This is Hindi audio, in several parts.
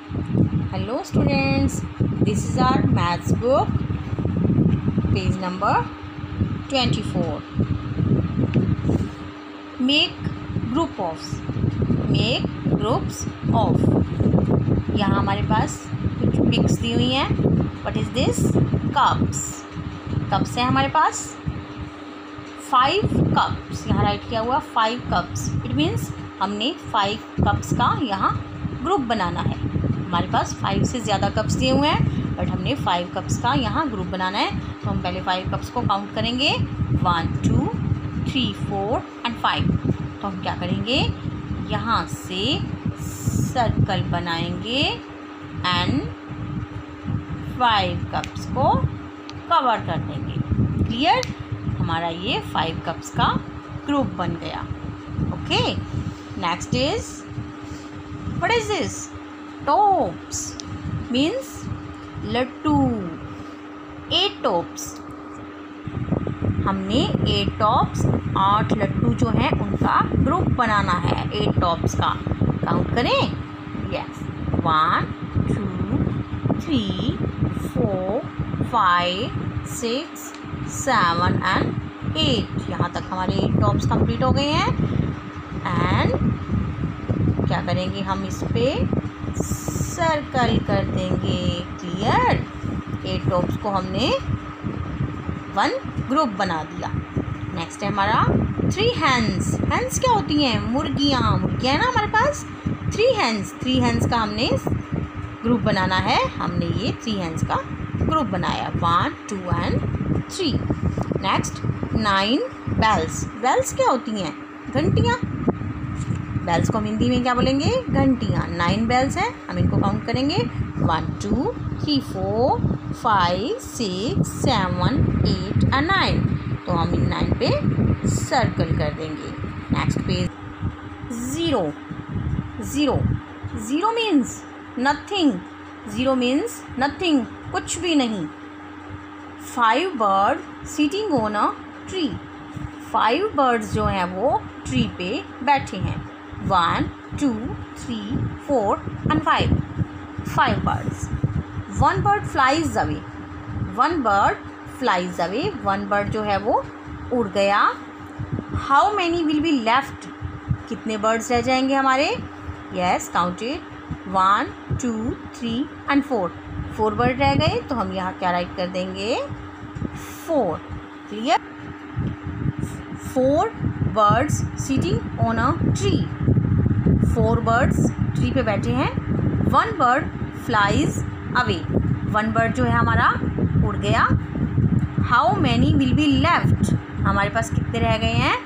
Hello students, this is our maths book, page number 24. Make groups of. यहाँ हमारे पास कुछ पिक्स दी हुई हैं. What is this? Cups. Cups है हमारे पास 5 कप्स. यहाँ राइट किया हुआ 5 कप्स. इट मीन्स हमने 5 कप्स का यहाँ ग्रुप बनाना है. हमारे पास 5 से ज़्यादा कप्स दिए हुए हैं, बट हमने 5 कप्स का यहाँ ग्रुप बनाना है. तो हम पहले 5 कप्स को काउंट करेंगे. 1 2 3 4 एंड 5. तो हम क्या करेंगे, यहाँ से सर्कल बनाएंगे एंड 5 कप्स को कवर कर देंगे. क्लियर? हमारा ये 5 कप्स का ग्रुप बन गया. Okay, next is what is this? Tops means laddoo. 8 tops. हमने 8 टॉप्स 8 लड्डू जो हैं उनका ग्रुप बनाना है. 8 टॉप्स का काउंट करें. Yes, 1 2 3 4 5 6 7 and 8. यहाँ तक हमारे 8 टॉप्स कंप्लीट हो गए हैं. एंड क्या करेंगे, हम इस पे सर्कल कर देंगे. क्लियर? 8 टॉप्स को हमने 1 ग्रुप बना दिया. नेक्स्ट है हमारा 3 हैंड्स. हैंड्स क्या होती हैं? मुर्गियाँ है ना हमारे पास. 3 हैंड्स का हमने ग्रुप बनाना है. हमने ये 3 हैंड्स का ग्रुप बनाया. 1 2 एंड 3. Next 9 bells. बेल्स क्या होती हैं? घंटियाँ. बेल्स को हम हिंदी में क्या बोलेंगे? घंटियाँ. 9 बेल्स हैं. हम इनको काउंट करेंगे. 1 2 3 4 5 6 7 8 एंड 9. तो हम इन 9 पे सर्कल कर देंगे. Next page 0 means nothing. 0 means nothing, कुछ भी नहीं. 5 bird sitting on a tree. 5 birds जो हैं वो ट्री पे बैठे हैं. 1 2 3 4 and 5 birds. 1 bird flies away. 1 bird जो है वो उड़ गया. How many will be left? कितने बर्ड्स रह जाएंगे हमारे? यस, काउंटेड 1 2 3 एंड 4 बर्ड रह गए. तो हम यहाँ क्या राइट कर देंगे? 4. Clear? 4 birds sitting on a tree. 4 birds tree पे बैठे हैं. 1 बर्ड फ्लाइज अवे. 1 बर्ड जो है हमारा उड़ गया. How many will be left? हमारे पास कितने रह गए हैं?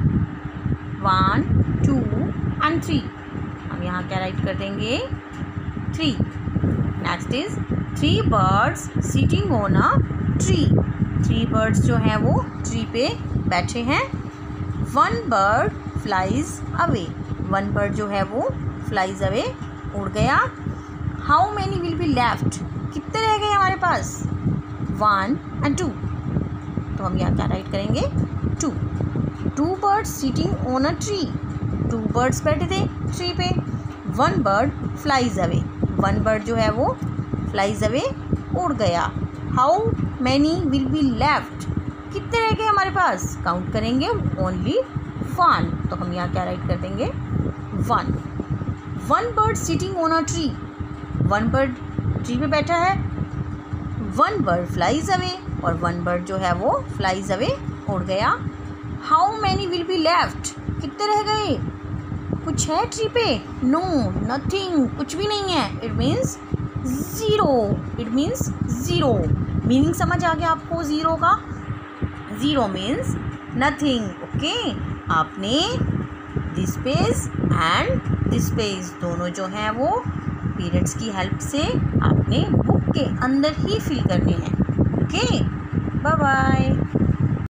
1 2 एंड 3. हम यहाँ क्या राइट कर देंगे? 3. Next is 3 birds sitting on a tree. 3 birds जो हैं वो ट्री पे बैठे हैं. 1 बर्ड फ्लाइज अवे. 1 बर्ड जो है वो फ्लाइज अवे, उड़ गया. How many will be left? कितने रह गए हमारे पास? 1 एंड 2. तो हम यहाँ क्या राइट करेंगे? 2. 2 birds sitting on a tree. 2 birds बैठे थे ट्री पे. 1 बर्ड फ्लाइज अवे. 1 बर्ड जो है वो फ्लाइज अवे, उड़ गया. How many will be left? कितने रह गए हमारे पास? काउंट करेंगे. ओनली 1. तो हम यहाँ क्या राइट कर देंगे? 1. 1 bird sitting on a tree. 1 bird tree पे बैठा है. 1 बर्ड फ्लाइज अवे. और 1 बर्ड जो है वो फ्लाइज अवे, उड़ गया. How many will be left? कितने रह गए? कुछ है ट्री पे? नो, नथिंग, कुछ भी नहीं है. It means 0. मीनिंग समझ आ गया आपको 0 का? 0 मीन्स नथिंग. ओके, आपने this page and this page दोनों जो हैं वो पीरियड्स की हेल्प से आपने बुक के अंदर ही फिल करने हैं. Okay, bye bye.